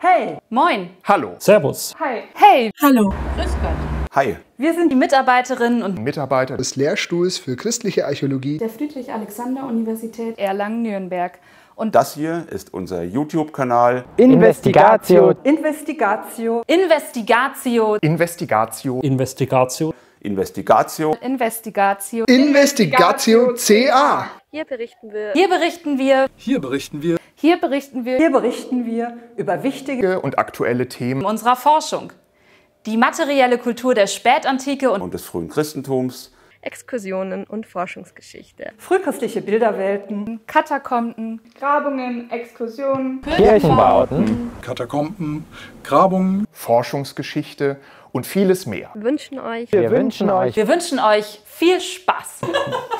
Hey! Moin! Hallo! Servus! Hi! Hey! Hallo! Grüß Gott! Hi! Wir sind die Mitarbeiterinnen und Mitarbeiter des Lehrstuhls für christliche Archäologie der Friedrich-Alexander-Universität Erlangen-Nürnberg. Und Das hier ist unser YouTube-Kanal Investigatio. Investigatio. Investigatio. Investigatio. Investigatio. Investigatio. Investigatio. Investigatio CA. Hier berichten wir. Hier berichten wir. Hier berichten wir Hier berichten wir Hier berichten wir über wichtige Und aktuelle Themen unserer Forschung. Die materielle Kultur der Spätantike und und des frühen Christentums, Exkursionen und Forschungsgeschichte. frühchristliche Bilderwelten, Katakomben, Grabungen, Exkursionen, Kirchenbauten. Katakomben, Grabungen. Forschungsgeschichte und vieles mehr. Wir wünschen euch Wir wünschen euch Wir wünschen euch viel Spaß.